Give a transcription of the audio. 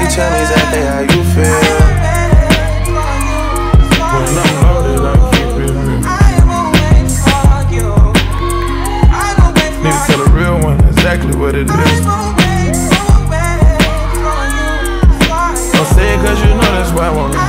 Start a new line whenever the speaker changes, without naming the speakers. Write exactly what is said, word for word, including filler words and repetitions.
tell me exactly how you feel.
When I'm loaded, I keep it real. Need to tell a real one exactly what it is. Don't say it cause you know that's why I wanna